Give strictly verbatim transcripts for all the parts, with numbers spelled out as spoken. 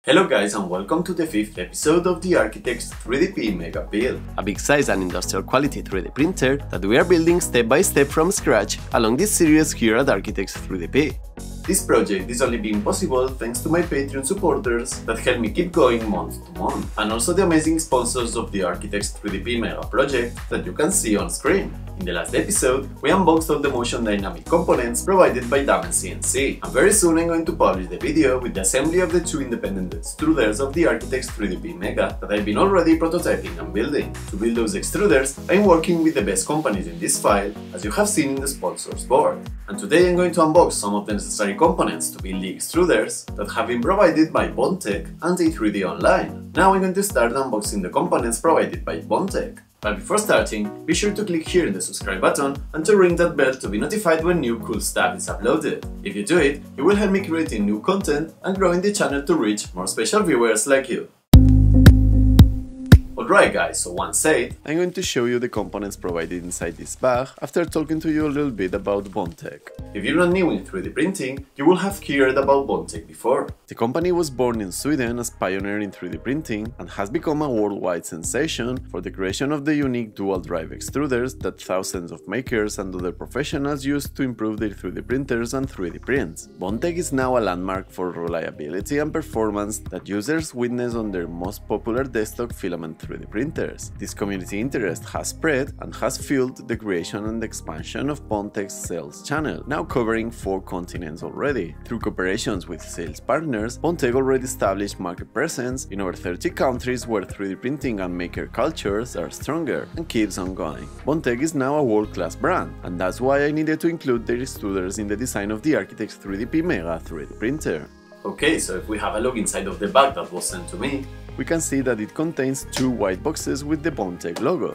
Hello guys and welcome to the fifth episode of the Architects three D P MEGA build, a big size and industrial quality three D printer that we are building step by step from scratch along this series here at Architects three D P. This project is only being possible thanks to my Patreon supporters that help me keep going month to month, and also the amazing sponsors of the Architects three D P MEGA project that you can see on screen. In the last episode, we unboxed all the motion dynamic components provided by Damen C N C, and very soon I'm going to publish the video with the assembly of the two independent extruders of the Architects three D P MEGA that I've been already prototyping and building. To build those extruders, I'm working with the best companies in this file, as you have seen in the sponsors board. And today I'm going to unbox some of the necessary components to build the extruders that have been provided by Bondtech and E three D Online. Now I'm going to start unboxing the components provided by Bondtech. But before starting, be sure to click here in the subscribe button and to ring that bell to be notified when new cool stuff is uploaded. If you do it, it will help me creating new content and growing the channel to reach more special viewers like you. Alright guys, so once said, I'm going to show you the components provided inside this bag after talking to you a little bit about Bondtech. If you're not new in three D printing, you will have heard about Bondtech before. The company was born in Sweden as pioneer in three D printing and has become a worldwide sensation for the creation of the unique dual drive extruders that thousands of makers and other professionals use to improve their three D printers and three D prints. Bondtech is now a landmark for reliability and performance that users witness on their most popular desktop filament three D printers. This community interest has spread and has fueled the creation and expansion of Bondtech's sales channel, now covering four continents already. Through cooperations with sales partners, Bondtech already established market presence in over thirty countries where three D printing and maker cultures are stronger and keeps on going. Bondtech is now a world-class brand, and that's why I needed to include their extruders in the design of the Architects three D P MEGA three D printer. Okay, so if we have a look inside of the bag that was sent to me, we can see that it contains two white boxes with the Bondtech logo.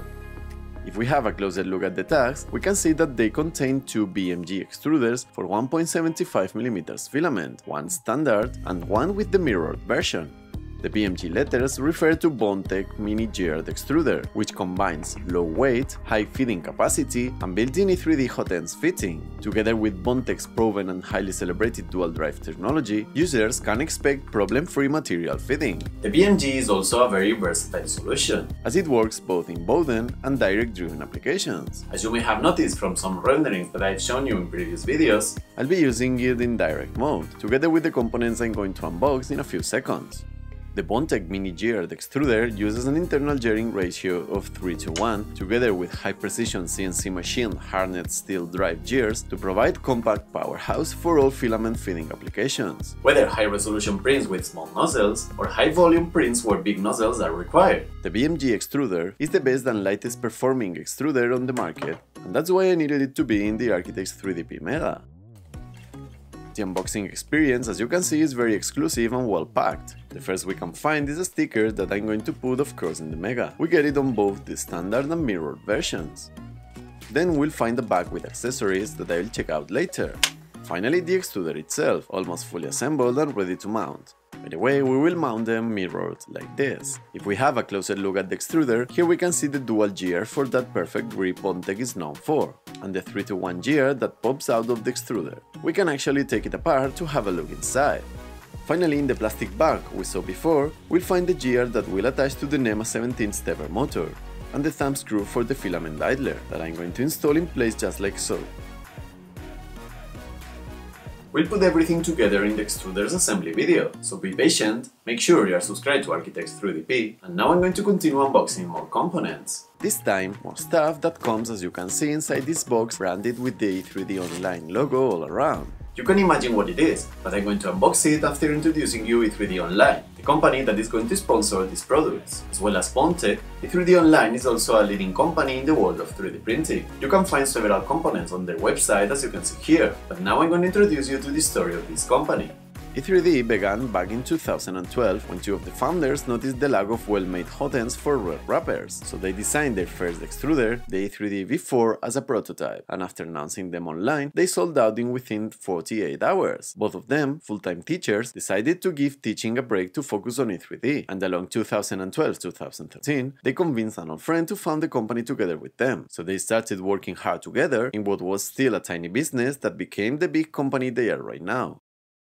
If we have a closer look at the tags, we can see that they contain two B M G extruders for one point seven five millimeter filament, one standard and one with the mirrored version. The B M G letters refer to Bondtech Mini Geared Extruder, which combines low weight, high feeding capacity, and built-in E three D hot ends fitting. Together with Bondtech's proven and highly celebrated dual drive technology, users can expect problem-free material feeding. The B M G is also a very versatile solution, as it works both in Bowden and direct-driven applications. As you may have noticed from some renderings that I've shown you in previous videos, I'll be using it in direct mode, together with the components I'm going to unbox in a few seconds. The Bondtech Mini Geared Extruder uses an internal gearing ratio of three to one, together with high-precision C N C machined hardened steel drive gears to provide compact powerhouse for all filament feeding applications, whether high-resolution prints with small nozzles or high-volume prints where big nozzles are required. The B M G extruder is the best and lightest performing extruder on the market, and that's why I needed it to be in the Architects three D P MEGA. The unboxing experience, as you can see, is very exclusive and well packed. The first we can find is a sticker that I'm going to put, of course, in the MEGA. We get it on both the standard and mirrored versions. Then we'll find a bag with accessories that I'll check out later. Finally, the extruder itself, almost fully assembled and ready to mount. By the way, we will mount them mirrored like this. If we have a closer look at the extruder, here we can see the dual gear for that perfect grip Bondtech is known for, and the three to one gear that pops out of the extruder. We can actually take it apart to have a look inside. Finally, in the plastic bag we saw before, we'll find the gear that will attach to the NEMA seventeen stepper motor, and the thumb screw for the filament idler that I'm going to install in place just like so. We'll put everything together in the extruder's assembly video, so be patient, make sure you are subscribed to Architects three D P, and now I'm going to continue unboxing more components. This time, more stuff that comes, as you can see, inside this box branded with the E three D Online logo all around. You can imagine what it is, but I'm going to unbox it after introducing you E three D Online, the company that is going to sponsor these products. As well as Bondtech, E three D Online is also a leading company in the world of three D printing. You can find several components on their website, as you can see here, but now I'm going to introduce you to the story of this company. E three D began back in two thousand twelve when two of the founders noticed the lack of well-made hot ends for rare wrappers, so they designed their first extruder, the E three D V four, as a prototype, and after announcing them online, they sold out in within forty-eight hours. Both of them, full-time teachers, decided to give teaching a break to focus on E three D, and along two thousand twelve to two thousand thirteen, they convinced an old friend to found the company together with them, so they started working hard together in what was still a tiny business that became the big company they are right now.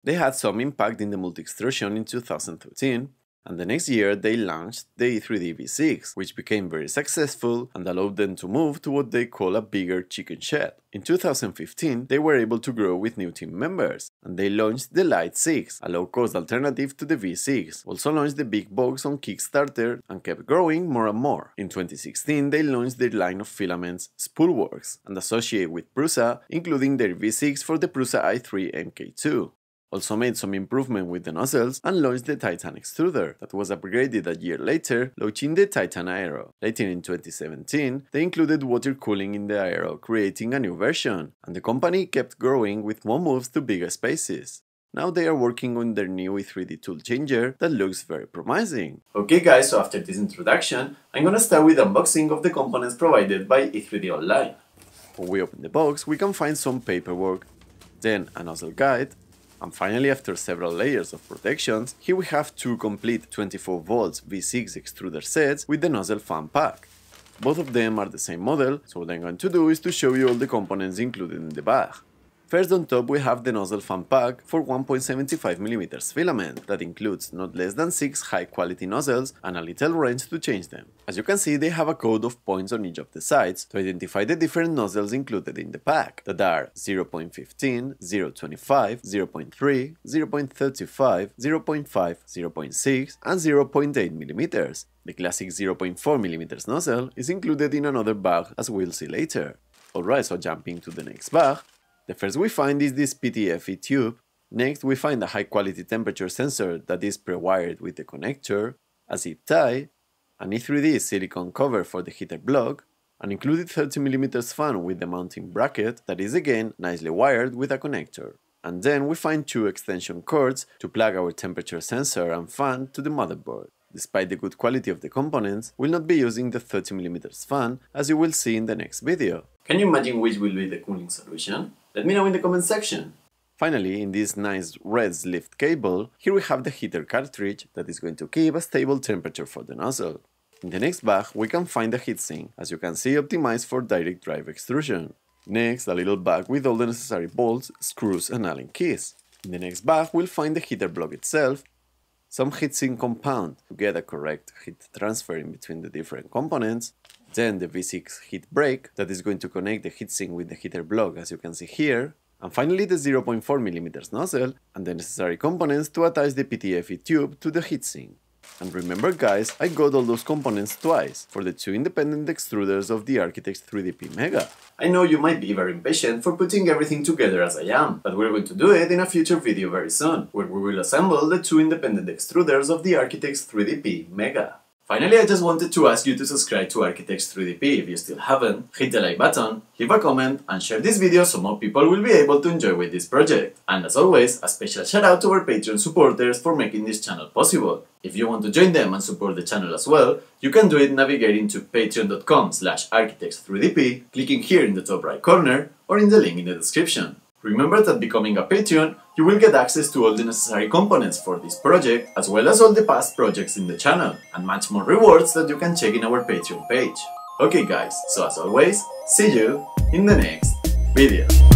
They had some impact in the multi-extrusion in two thousand thirteen, and the next year they launched the E three D V six, which became very successful and allowed them to move to what they call a bigger chicken shed. In two thousand fifteen, they were able to grow with new team members, and they launched the Lite six, a low-cost alternative to the V six, also launched the big box on Kickstarter, and kept growing more and more. In twenty sixteen, they launched their line of filaments Spoolworks, and associated with Prusa, including their V six for the Prusa i three M K two. Also made some improvement with the nozzles and launched the Titan extruder, that was upgraded a year later, launching the Titan Aero. Later in twenty seventeen, they included water cooling in the Aero, creating a new version, and the company kept growing with more moves to bigger spaces. Now they are working on their new E three D tool changer that looks very promising. Okay guys, so after this introduction, I'm gonna start with unboxing of the components provided by E three D Online. When we open the box, we can find some paperwork, then a nozzle guide, and finally, after several layers of protections, here we have two complete twenty-four volts V six extruder sets with the Nozzle Fun Pack. Both of them are the same model, so what I'm going to do is to show you all the components included in the bag. First on top we have the Nozzle Fun Pack for one point seven five millimeters filament that includes not less than six high quality nozzles and a little wrench to change them. As you can see, they have a code of points on each of the sides to identify the different nozzles included in the pack, that are zero point one five, zero point two five, zero point three, zero point three five, zero point five, zero point six and zero point eight millimeters. The classic zero point four millimeters nozzle is included in another bag, as we'll see later. Alright, so jumping to the next bag. The first we find is this P T F E tube. Next we find a high quality temperature sensor that is pre-wired with the connector, a zip tie, an E three D silicone cover for the heater block, an included thirty millimeters fan with the mounting bracket that is again nicely wired with a connector. And then we find two extension cords to plug our temperature sensor and fan to the motherboard. Despite the good quality of the components, we'll not be using the thirty millimeters fan, as you will see in the next video. Can you imagine which will be the cooling solution? Let me know in the comment section. Finally, in this nice red sleeved cable, here we have the heater cartridge that is going to keep a stable temperature for the nozzle. In the next bag, we can find the heatsink, as you can see optimized for direct drive extrusion. Next, a little bag with all the necessary bolts, screws and Allen keys. In the next bag, we'll find the heater block itself, some heatsink compound to get a correct heat transfer in between the different components, then the V six heat break that is going to connect the heatsink with the heater block, as you can see here, and finally the zero point four millimeters nozzle and the necessary components to attach the P T F E tube to the heatsink. And remember guys, I got all those components twice, for the two independent extruders of the Architects three D P MEGA. I know you might be very impatient for putting everything together as I am, but we're going to do it in a future video very soon, where we will assemble the two independent extruders of the Architects three D P MEGA. Finally, I just wanted to ask you to subscribe to Architects three D P if you still haven't, hit the like button, leave a comment and share this video so more people will be able to enjoy with this project. And as always, a special shout out to our Patreon supporters for making this channel possible. If you want to join them and support the channel as well, you can do it navigating to patreon.com slash architects3dp, clicking here in the top right corner or in the link in the description. Remember that becoming a Patreon, you will get access to all the necessary components for this project, as well as all the past projects in the channel, and much more rewards that you can check in our Patreon page. Okay guys, so as always, see you in the next video.